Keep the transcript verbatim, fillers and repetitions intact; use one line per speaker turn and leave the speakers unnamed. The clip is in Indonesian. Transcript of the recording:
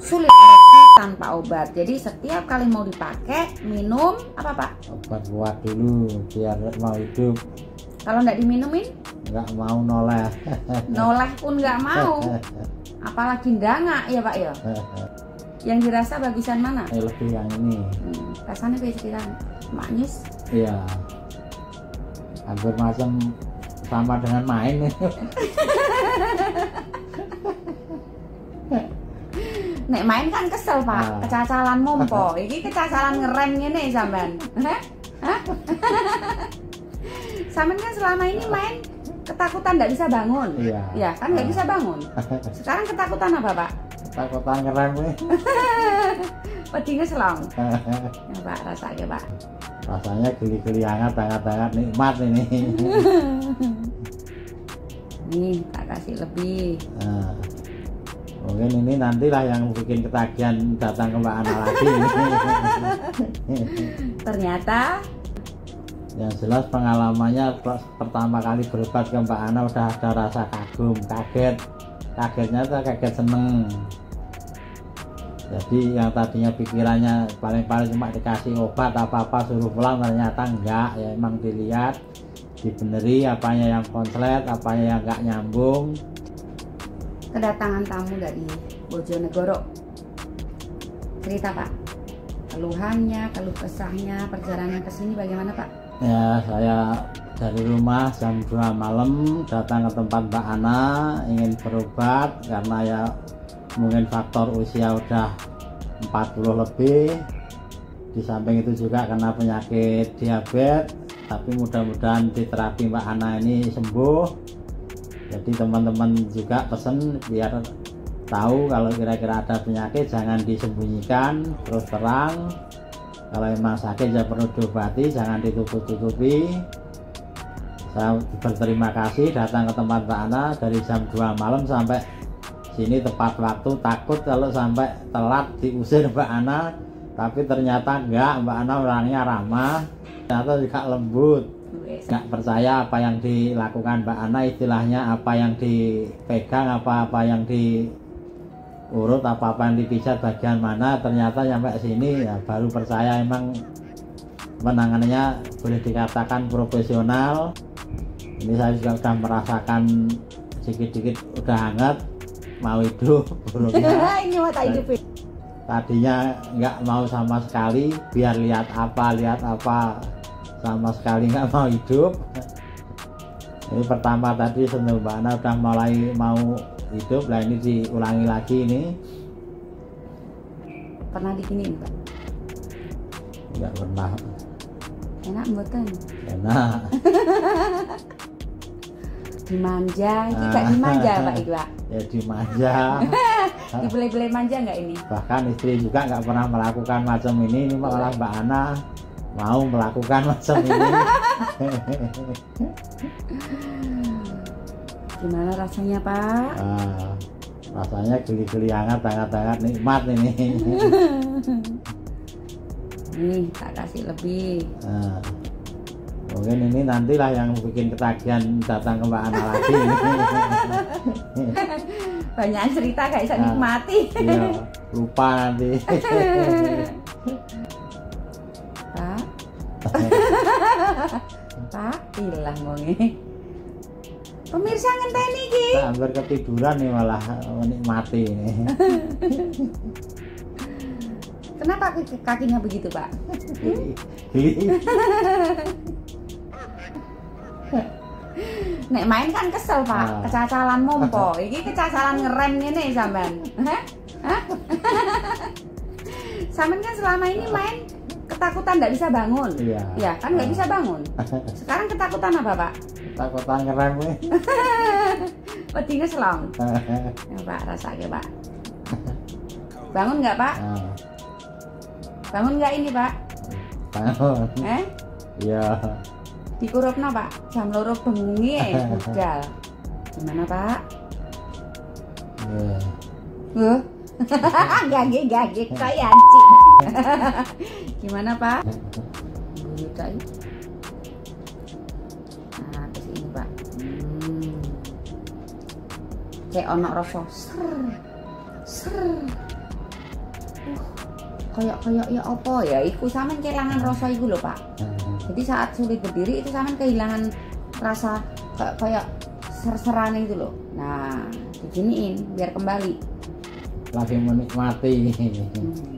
sulit ereksi tanpa obat. Jadi setiap kali mau dipakai minum apa Pak?
Obat kuat dulu biar mau hidup.
Kalau nggak diminumin?
Nggak mau noleh.
Noleh pun nggak mau. Apalagi ndangak ya Pak ya. Yang dirasa bagusan mana?
Eh, lebih yang ini.
Hmm, rasanya kayak cerita manis.
Iya. Hampir macam sama dengan main.
Nek main kan kesel Pak,
nah.
kecacalan mompo. Iki kecacalan ngerem ngene sampean. Hah? Hah? Sampean kan selama ini main ketakutan nggak bisa bangun.
Iya.
Ya kan nggak bisa bangun. Sekarang ketakutan apa Pak?
Ketakutan ngerem nih.
Pedingnya selong. Ya Pak, rasanya Pak.
Rasanya geli-geli hangat, hangat-hangat nikmat ini.
Nih, tak kasih lebih.
Nah, mungkin ini nantilah yang bikin ketagihan datang ke Mbak Ana lagi.
Ternyata
yang jelas pengalamannya pertama kali berobat ke Mbak Ana udah ada rasa kagum, kaget. Kagetnya tuh kaget seneng. Jadi yang tadinya pikirannya paling-paling cuma dikasih obat apa-apa suruh pulang, ternyata enggak, ya emang dilihat, dibeneri apanya yang konslet, apanya yang enggak nyambung.
kedatangan tamu dari Bojonegoro. Cerita Pak, keluhannya, keluh kesahnya, perjalanan ke sini bagaimana Pak?
Ya, saya dari rumah jam dua malam datang ke tempat Mbak Ana ingin berobat karena ya mungkin faktor usia udah empat puluh lebih, di samping itu juga karena penyakit diabetes, tapi mudah-mudahan di terapi Mbak Ana ini sembuh. Jadi teman-teman juga pesen biar tahu kalau kira-kira ada penyakit jangan disembunyikan, terus terang. Kalau emang sakit ya perlu diobati, jangan ditutup-tutupi. Saya berterima kasih datang ke tempat Mbak Ana dari jam dua malam sampai sini tepat waktu. Takut kalau sampai telat diusir Mbak Ana, tapi ternyata enggak. Mbak Ana orangnya ramah, ternyata juga lembut. Nggak percaya apa yang dilakukan Mbak Ana, istilahnya apa yang dipegang, apa-apa yang diurut, apa-apa yang dipijat bagian mana, ternyata sampai sini ya baru percaya emang penanganannya boleh dikatakan profesional. Ini saya juga sudah merasakan sedikit-sedikit udah hangat, mau hidup burungnya.
Ini mata hidup.
Tadinya nggak mau sama sekali, biar lihat apa lihat apa, sama sekali nggak mau hidup. Ini pertama tadi seneng Mbak Ana udah mulai mau hidup, lah ini diulangi lagi ini.
Pernah diginiin Pak?
Nggak pernah.
Enak mboten?
Enak.
Dimanja, ini gak dimanja Pak itu Pak?
Ya dimanja.
Dibeli-beli manja nggak ini?
Bahkan istri juga nggak pernah melakukan macam ini, ini malah Mbak Ana mau melakukan macam ini.
Gimana rasanya Pak?
Nah, rasanya geli-geli hangat, hangat-hangat nikmat ini.
Nih tak kasih lebih.
Nah, mungkin ini nantilah yang bikin ketagihan datang ke Mbak Ana lagi.
Banyak cerita gak bisa
Nah,
nikmati.
Iya, lupa nanti.
Pak, Pak, hilang wonge. Pemirsa ngenteni iki.
Hampir ketiduran nih malah menikmati ini.
Kenapa kakinya begitu Pak? Nek main kan kesel Pak,
Nah.
kecacalan mompo. Iki kecacalan ngerem ngene sampean. Hah? Hah? Sampean kan selama ini main ketakutan nggak bisa bangun.
Iya.
Ya kan nggak bisa bangun. Sekarang ketakutan apa Pak?
Ketakutan ngerem nih.
Pedingnya selong. Ya Pak, rasanya Pak. Bangun nggak Pak?
Nah,
Bangun nggak ini Pak?
bangun.
Eh?
Iya.
Dikurupno Pak, jam loro bengi budal. Gimana Pak?
Iya.
Huh? Gage-gage kayak anjing. Gimana Pak? Buyut aja. Nah, ke sini Pak. Hmm. Kayak ono rasa ser. Ser. koyok koyok ya apa ya iku sampean kehilangan rasa iku lho Pak. Jadi saat sulit berdiri itu sampean kehilangan rasa kayak kayak ser-seran itu loh. Nah diginiin biar kembali
lagi menikmati.
Hmm.